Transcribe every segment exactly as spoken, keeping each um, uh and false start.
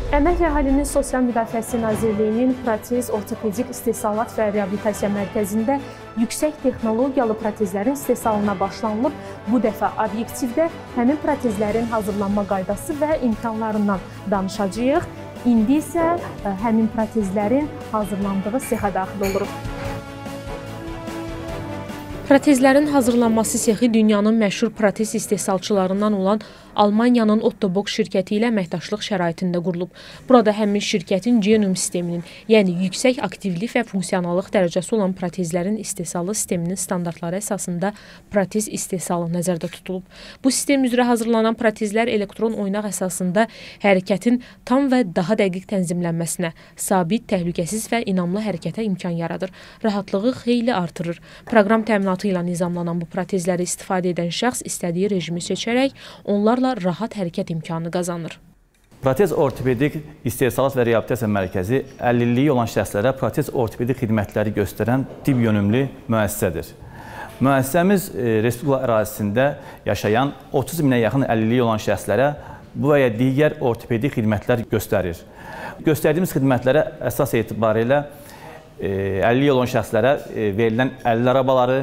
Əmək və Əhalinin Sosial Müdafiəsi Nazirliyinin Protez Ortopedik İstehsalat və Reabilitasiya Mərkəzində yüksək texnologiyalı protezlərin istehsalına başlanılıb. Bu dəfə obyektivdə həmin protezlərin hazırlanma qaydası və imkanlarından danışacağıq. İndi isə həmin protezlərin hazırlandığı sexə daxil oluruq. Protezlərin hazırlanması sexi dünyanın məşhur protez istehsalçılarından olan Almaniyanın Otto Bock şirkəti ilə əməkdaşlıq şəraitində qurulub. Burada həmin şirkətin Genium sisteminin, yəni yüksək aktivlik və funksionallıq dərəcəsi olan protezlərin istehsalı sisteminin standartları əsasında protez istehsalı nəzərdə tutulub. Bu sistem üzrə hazırlanan protezlər elektron oynaq əsasında hərəkətin tam və daha dəqiq tənzimlənməsinə, sabit, təhlükəsiz və inamlı hərəkətə imkan yaradır. Rahatlığı xeyli artırır. Proqram təminatı ilə nizamlanan bu protezləri istifadə edən şəxs istədiyi rejimi seçərək onlarla rahat hərəkət imkanı qazanır. Protez Ortopedik İstehsalat və Reabilitasiya Mərkəzi əlilliyi illiyi olan şəxslərə protez ortopedik xidmətləri göstərən tibb yönümlü müəssisədir. Müəssisəmiz Respublika ərazisində yaşayan otuz minə yaxın əlilliyi illiyi olan şəxslərə bu və ya digər ortopedik xidmətlər göstərir. Göstərdiyimiz xidmətlərə əsas etibarilə əlilliyi illiyi olan şəxslərə verilən əlil arabaları,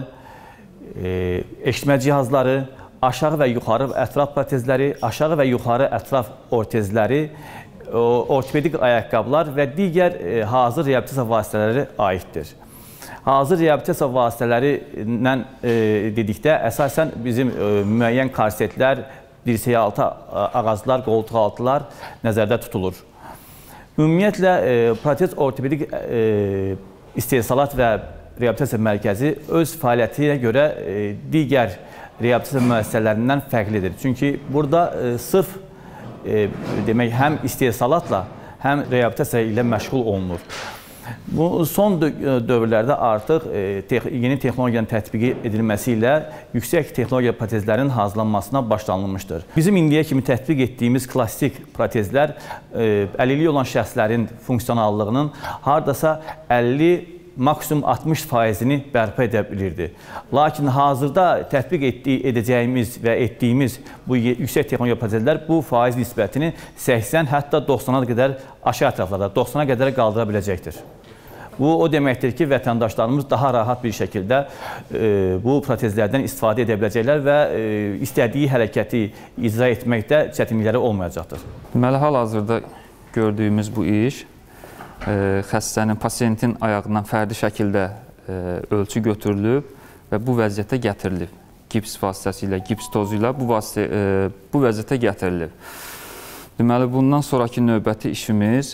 eşitmə cihazları, aşağı və yuxarı ətraf protezləri, aşağı və yuxarı ətraf ortezləri, ortopedik ayaqqabılar və digər hazır reabilitasiya vasitələri aiddir. Hazır reabilitasiya vasitələrindən dedikdə əsasən bizim müəyyən korsetlər, dirsəyi-altı ağaclar, qoltuq-altılar nəzərdə tutulur. Ümumiyyətlə, protez ortopedik istehsalat və reabilitasiya mərkəzi öz fəaliyyətinə görə digər reabilitasiya müəssisələrindən fərqlidir. Çünki burada e, sırf e, demək, həm istehsalatla, həm reabilitasiya ilə məşğul olunur. Bu son dövrlərdə artıq e, tex yeni texnologiyanın tətbiqi edilməsi ilə yüksək texnologiya protezlərin hazırlanmasına başlanılmışdır. Bizim indiyə kimi tətbiq etdiyimiz klassik protezlər e, əlilliyi olan şəxslərin funksionallığının hardasa əlli maksimum altmış faizini bərpa edə bilirdi. Lakin hazırda tətbiq etdiyi, edəcəyimiz və etdiyimiz bu yüksək texnologiya protezlər bu faiz nisbətini səksən, hətta doxsana qədər aşağı ətraflarda, doxsana qədər qaldıra biləcəkdir. Bu, o deməkdir ki, vətəndaşlarımız daha rahat bir şəkildə e, bu protezlərdən istifadə edə biləcəklər və e, istədiyi hərəkəti icra etməkdə çətinlikləri olmayacaqdır. Deməli, hal-hazırda gördüyümüz bu iş xəstənin, pasiyentin ayağından fərdi şəkildə ölçü götürülüb və bu vəziyyətə gətirilib. Gips vasitəsilə, gips tozu ilə bu, bu vəziyyətə gətirilib. Deməli, bundan sonraki növbəti işimiz,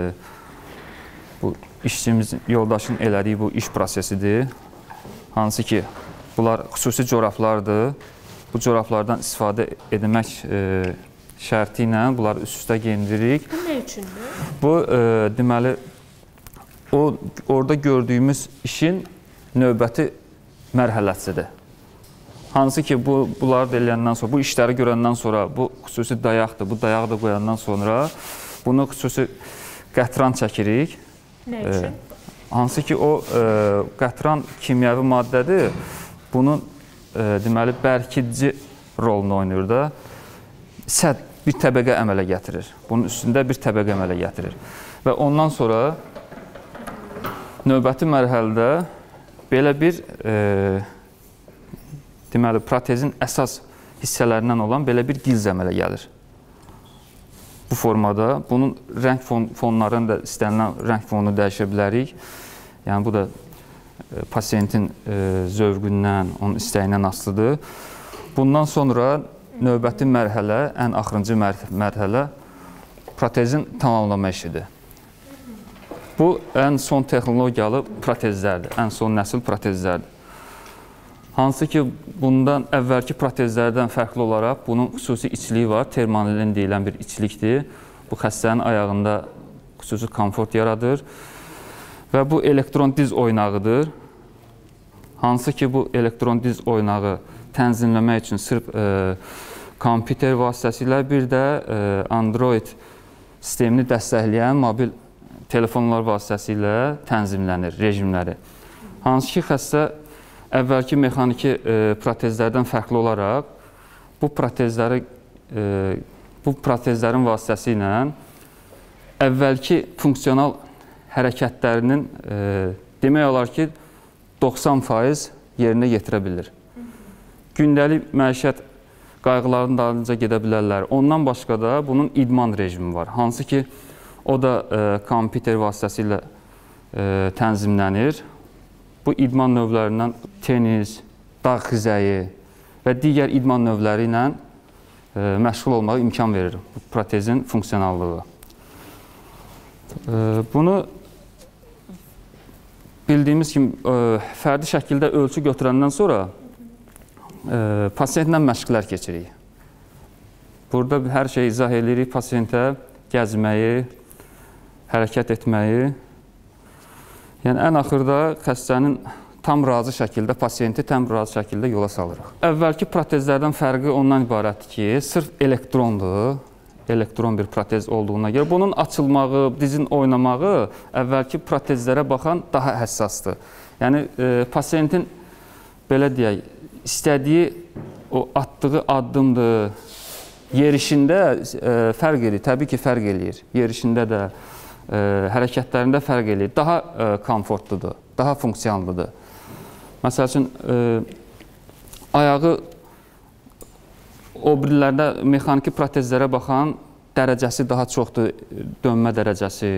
bu işçimizin, yoldaşın elədiyi bu iş prosesidir. Hansı ki, bunlar xüsusi corablardır. Bu corablardan istifadə edilmək şərti ilə bunları üst-üstə geyindiririk. Bu nə üçündür? Bu, e, deməli, o, orada gördüyümüz işin növbəti mərhələsidir. Hansı ki, bu, bunları da eləyəndən sonra, bu işləri görəndən sonra, bu xüsusi dayaqdır, bu dayağı da qoyandan sonra bunu xüsusi qətran çəkirik. Nə üçün? E, hansı ki, o e, qətran kimyəvi maddədir, bunun e, deməli, bərkidici rolunu oynayır da. Səd bir təbəqə əmələ gətirir. Bunun üstündə bir təbəqə əmələ gətirir. Və ondan sonra növbəti mərhələdə belə bir e, deməli, protezin əsas hissələrindən olan belə bir gilz əmələ gəlir. Bu formada bunun rəng fon, fonlarını da istənilən rəng fonunu dəyişə bilərik. Yəni, bu da e, pasiyentin e, zövqündən, onun istəyindən asılıdır. Bundan sonra növbəti mərhələ, ən axırıncı mərhələ protezin tamamlama işidir. Bu, ən son texnologiyalı protezlərdir, ən son nəsil protezlərdir. Hansı ki, bundan əvvəlki protezlərdən fərqli olaraq bunun xüsusi içliyi var, termanilin deyilən bir içlikdir. Bu, xəstənin ayağında xüsusi komfort yaradır və bu elektron diz oynağıdır. Hansı ki, bu elektron diz oynağı tənzimləmək üçün sırf e, kompüter vasitəsilə bir də e, Android sistemini dəstəkləyən mobil telefonlar vasitəsilə tənzimlənir rejimləri. Hansı ki, xəstə əvvəlki mexaniki e, protezlərdən fərqli olaraq bu protezləri, e, bu protezlərin vasitəsi ilə əvvəlki funksional hərəkətlərinin e, demək olar ki, doxsan faiz yerinə yetirə bilir. Gündəlik məişət qayğılarının dalınca gedə bilərlər. Ondan başqa da bunun idman rejimi var. Hansı ki, o da e, kompüter vasitəsilə e, tənzimlənir. Bu idman növlərindən tenis, dağ xizəyi və digər idman növləri ilə e, məşğul olmağa imkan verir bu protezin funksionallığı. E, bunu bildiyimiz kimi e, fərdi şəkildə ölçü götürəndən sonra e, pasiyentlə məşqlər keçirik. Burada hər şeyi izah edirik pasiyentə, gəzməyi, hərəkət etməyi. Yəni, ən axırda xəstənin tam razı şəkildə, pasiyenti tam razı şəkildə yola salırıq. Əvvəlki protezlərdən fərqi ondan ibarətdir ki, sırf elektrondur, elektron bir protez olduğuna görə. Bunun açılmağı, dizin oynamağı əvvəlki protezlərə baxan daha həssasdır. Yəni, e, pasiyentin, belə deyək, istədiyi o atdığı addımdır, yerişində e, fərq edir, təbii ki, fərq eləyir. Yerişində də, e, hərəkətlərində fərq eləyir. Daha e, komfortludur, daha funksiyonludur. Məsəl üçün, e, ayağı o birilərdə mexaniki protezlərə baxan dərəcəsi daha çoxdur, dönmə dərəcəsi.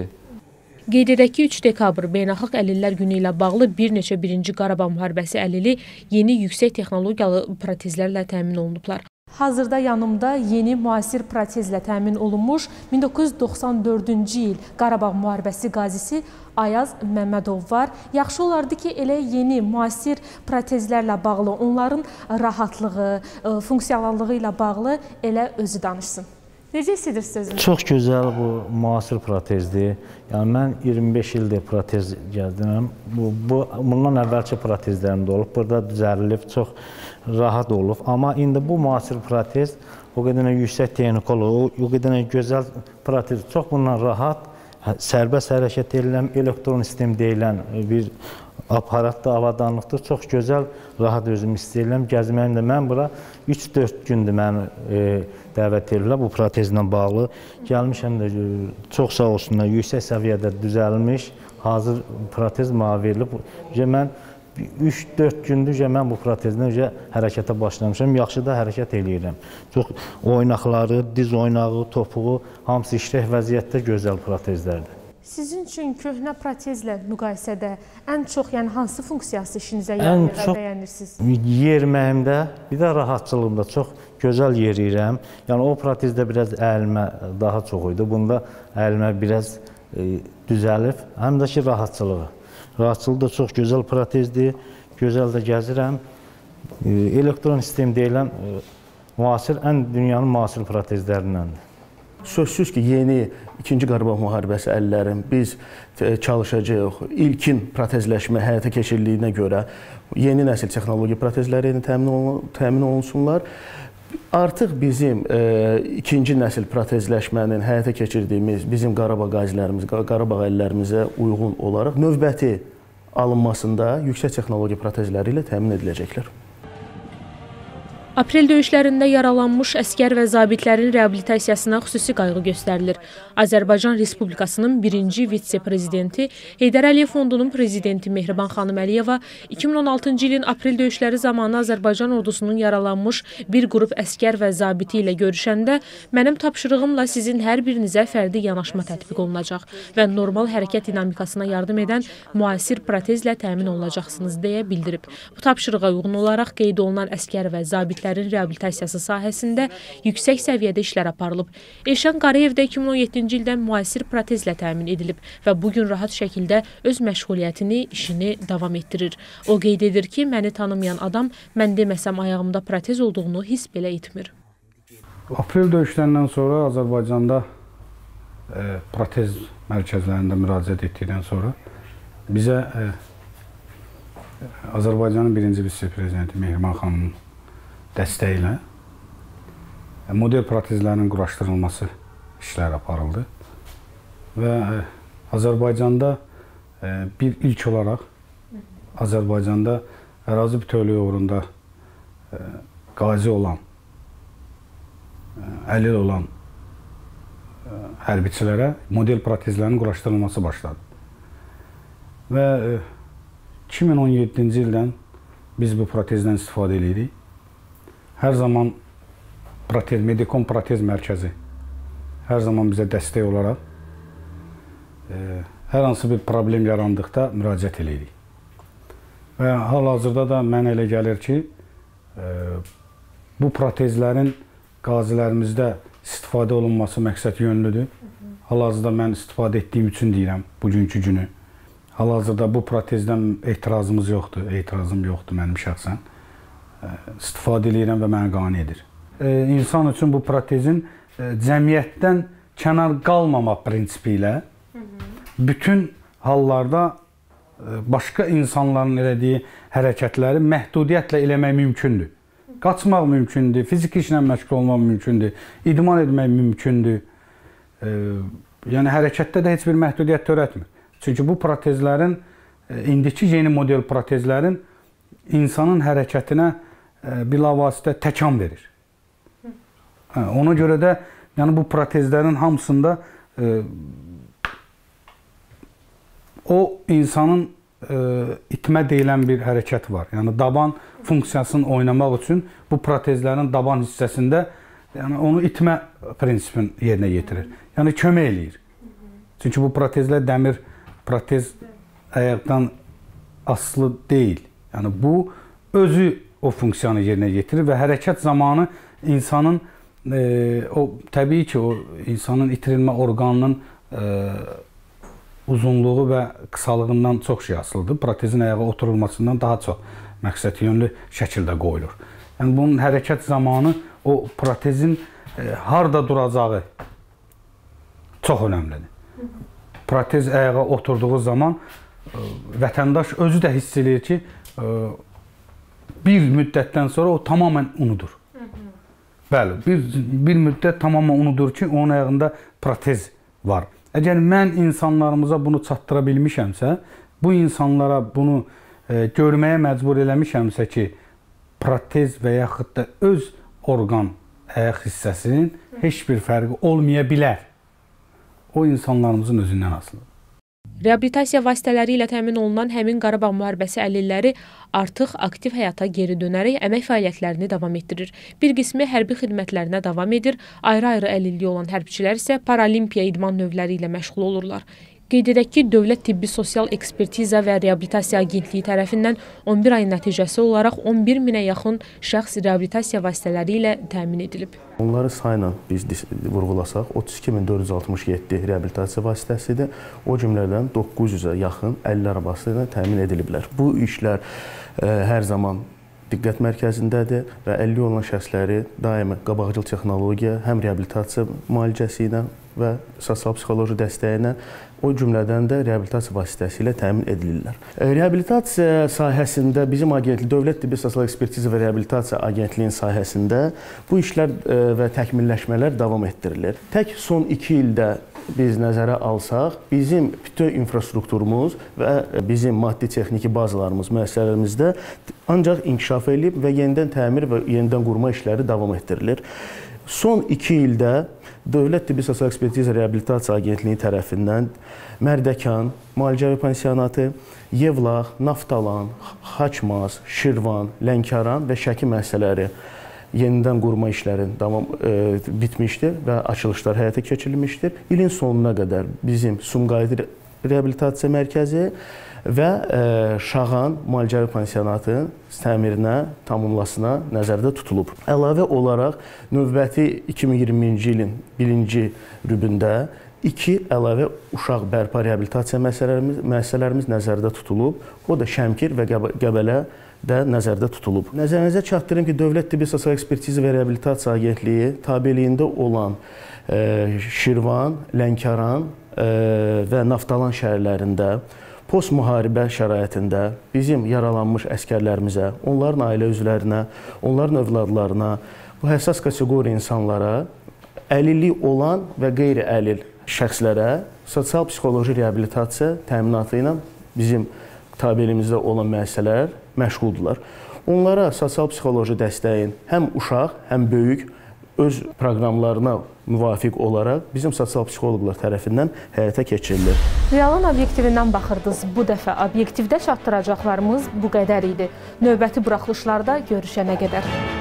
Qeyd edək ki, üç dekabr Beynəlxalq Əlillər Günü ilə bağlı bir neçə birinci Qarabağ müharibəsi əlili yeni yüksək texnologiyalı protezlərlə təmin olunublar. Hazırda yanımda yeni müasir protezlə təmin olunmuş min doqquz yüz doxsan dördüncü il Qarabağ müharibəsi qazisi Ayaz Məmmədov var. Yaxşı olardı ki, elə yeni müasir protezlərlə bağlı, onların rahatlığı, funksiyonallığı ilə bağlı elə özü danışsın. Necə hissedirsiniz özünüzü? Çox gözəl bu müasir protezdir. Yəni mən iyirmi beş ildir protez gəzdirəm. Bu, bu bundan əvvəlki protezlərim də olub. Burada düzəlilib, çox rahat olub. Amma indi bu müasir protez o qədər yüksək texnikoloji, o qədər gözəl protez, çox bundan rahat, sərbəst hərəkət edilən, elektron sistem deyilən bir aparatda avadanlıqdır. Çox gözəl, rahat özümü istəyirəm. Gəzməyim də mən bura üç dörd gündür məni e, dəvət edirlər bu protezlə bağlı. Gəlmişəm də çox sağ olsunlar, yüksək səviyyədə düzəlmiş, hazır protez mənə verilib. Mən üç dörd gündür mən bu protezlə hərəkətə başlamışam. Yaxşı da hərəkət eləyirəm. Çox oynaqları, diz oynağı, topuğu, hamısı işlək vəziyyətdə gözəl protezlərdir. Sizin üçün köhnə protezlə müqayisədə ən çox, yəni hansı funksiyası işinizə yarayır və bəyənirsiniz? Yeriməyimdə, bir də rahatçılığımda çox gözəl yeriyirəm. Yəni o protezdə biraz əyilmə daha çox idi. Bunda əyilmə biraz e, düzəlib, həm də ki rahatçılığı. Rahatçılığı da çox gözəl protezdir, gözəl də gəzirəm. E, elektron sistem deyilən e, müasir, ən dünyanın müasir protezlərindəndir. Sözsüz ki, yeni ikinci Qarabağ müharibəsi əlillərin biz çalışacağıq. İlkin protezləşmə həyata keçirdiyinə görə yeni nəsil texnologiya protezləri təmin olunsunlar. Artıq bizim e, ikinci nəsil protezləşmənin həyata keçirdiyimiz bizim Qarabağ qazilərimiz, Qarabağ əlillərimizə uyğun olaraq növbəti alınmasında yüksək texnologiya protezləri ilə təmin ediləcəklər. Aprel döyüşlərində yaralanmış əskər və zabitlərin reabilitasiyasına xüsusi qayğı göstərilir. Azərbaycan Respublikasının birinci vitse-prezidenti Heydər Əliyev Fondunun prezidenti Mehriban xanım Əliyeva iki min on altıncı ilin aprel döyüşləri zamanı Azərbaycan ordusunun yaralanmış bir qrup əskər və zabiti ilə görüşəndə mənim tapşırığımla sizin hər birinizə fərdi yanaşma tətbiq olunacaq və normal hərəkət dinamikasına yardım edən müasir protezlə təmin olunacaqsınız deyə bildirib. Bu tapşırığa uyğun olaraq qeyd olunan əskər və zabitlər reabilitasiyası sahəsində yüksək səviyyədə işlər aparılıb. Elşən Qarayev də iki min on yeddinci ildə müasir protezlə təmin edilib və bugün rahat şəkildə öz məşğuliyyətini, işini davam etdirir. O qeyd edir ki, məni tanımayan adam mən deməsəm ayağımda protez olduğunu hiss belə etmir. Aprel döyüşlərindən sonra Azərbaycanda e, protez mərkəzlərində müraciət etdikdən sonra bizə e, Azərbaycanın birinci vitse-prezidenti Mehriban xanımın dəstəyi ilə model protezlərin quraşdırılması işlər aparıldı və Azərbaycanda bir ilk olaraq Azərbaycanda ərazi bütövlüyü uğrunda qazi olan, əlil olan hərbiçilərə model protezlərin quraşdırılması başladı. Və iki min on yeddinci ildən biz bu protezdən istifadə edirik. Hər zaman protez, Medikon Protez Mərkəzi hər zaman bizə dəstək olaraq hər hansı bir problem yarandıqda müraciət edirik. Və hal-hazırda da mənə elə gəlir ki, bu protezlərin qazilərimizdə istifadə olunması məqsəd yönlüdür. Hal-hazırda mən istifadə etdiyim üçün deyirəm bugünkü günü. Hal-hazırda bu protezdən etirazımız yoxdur, etirazım yoxdur mənim şəxsən. İstifadə edirəm və məni qane edir. İnsan üçün bu protezin cəmiyyətdən kənar qalmama prinsipi ilə bütün hallarda başqa insanların elədiyi hərəkətləri məhdudiyyətlə eləmək mümkündür. Qaçmaq mümkündür, fiziki işlə məşğul olmaq mümkündür, idman etmək mümkündür. Yəni, hərəkətdə də heç bir məhdudiyyət törətmir. Çünki bu protezlərin, indiki yeni model protezlərin insanın hərəkətinə bilavasitə təkan verir. Ona görə də yəni, bu protezlərin hamısında o insanın itmə deyilən bir hərəkət var. Yəni, daban funksiyasını oynamaq üçün bu protezlərin daban hissəsində yəni, onu itmə prinsipini yerinə yetirir. Yəni, kömək eləyir. Çünki bu protezlər dəmir protez ayaqdan asılı deyil. Yəni, bu özü o funksiyanı yerinə yetirir və hərəkət zamanı insanın e, o təbii ki, o insanın itirilmə orqanının e, uzunluğu və qısalığından çox şey asılıdır. Protezin ayağa oturulmasından daha çox məqsəd yönlü şəkildə qoyulur. Yəni, bunun hərəkət zamanı o protezin e, harda duracağı çox önəmlidir. Protez ayağa oturduğu zaman e, vətəndaş özü də hiss edir ki, e, bir müddətdən sonra o tamamən unudur. Bəli, bir, bir müddət tamamən unudur ki, onun ayağında protez var. Əgər mən insanlarımıza bunu çatdıra bilmişəmsə, bu insanlara bunu e, görməyə məcbur eləmişəmsə ki, protez və yaxud da öz orqan ayaq hissəsinin heç bir fərqi olmaya bilər. O insanlarımızın özündən asılıdır. Reabilitasiya vasitələri ilə təmin olunan həmin Qarabağ müharibəsi əlilləri artıq aktiv həyata geri dönərək əmək fəaliyyətlərini davam etdirir. Bir qismi hərbi xidmətlərinə davam edir, ayrı-ayrı əlilliyi olan hərbçilər isə paralimpiya idman növləri ilə məşğul olurlar. Qeyd edək ki, Dövlət Tibbi Sosial Ekspertiza və Reabilitasiya Agentliyi tərəfindən on bir ayın nəticəsi olaraq on bir minə yaxın şəxs reabilitasiya vasitələri ilə təmin edilib. Onları sayla biz vurğulasaq, otuz iki min dörd yüz altmış yeddi reabilitasiya vasitəsidir. O cümlədən doqquz yüzə yaxın əlil arabası ilə təmin ediliblər. Bu işlər ə, hər zaman diqqət mərkəzindədir və əlilliyi olan şəxsləri daimi qabaqcıl texnologiya, həm reabilitasiya müalicəsi ilə və sosial-psixoloji dəstəyi ilə, o cümlədən də reabilitasiya vasitəsilə təmin edilirlər. Reabilitasiya sahəsində bizim agentlik, Dövlət Tibbi Sosial Ekspertiza və Reabilitasiya Agentliyinin sahəsində bu işlər və təkmilləşmələr davam etdirilir. Tək son iki ildə biz nəzərə alsaq, bizim bütün infrastrukturumuz və bizim maddi-texniki bazalarımız, müəssisələrimizdə ancaq inkişaf edib və yenidən təmir və yenidən qurma işləri davam etdirilir. Son iki ildə Dövlət Tibbi Sosial Ekspertiza Reabilitasiya Agentliyi tərəfindən Mərdəkan, Müalicəvi Pansionatı, Yevlax, Naftalan, Xaçmaz, Şirvan, Lənkəran və Şəki müəssisələri yenidən qurma işləri davam e, bitmişdir və açılışlar həyata keçirilmişdir. İlin sonuna qədər bizim Sumqayıt Reabilitasiya Mərkəzi və e, Şağan Müalicəvi Pansionatı təmirinə, tamamlasına nəzərdə tutulub. Əlavə olaraq növbəti iki min iyirminci ilin birinci rübündə iki əlavə uşaq bərpa reabilitasiya müəssisələrimiz, müəssisələrimiz nəzərdə tutulub. O da Şəmkir və Qəbələ də nəzərdə tutulub. Nəzərinizə çatdırım ki, Dövlət Tibbi Sosial Ekspertiza və Reabilitasiya Agentliyi tabeliyində olan e, Şirvan, Lənkəran e, və Naftalan şəhərlərində post-müharibə şəraitində bizim yaralanmış əskərlərimizə, onların ailə üzvlərinə, onların övladlarına, bu həssas kateqoriya insanlara, əlilliyi olan və qeyri-əlil şəxslərə sosial-psixoloji reabilitasiya təminatı ilə bizim tabeliyimizdə olan müəssisələr məşğuldurlar. Onlara sosial-psixoloji dəstəyin həm uşaq, həm böyük öz proqramlarına müvafiq olaraq bizim sosial psixoloqlar tərəfindən həyata keçirilir. Realın obyektivindən baxırdınız. Bu dəfə obyektivdə çatdıracaqlarımız bu qədər idi. Növbəti buraxılışlarda görüşənə qədər.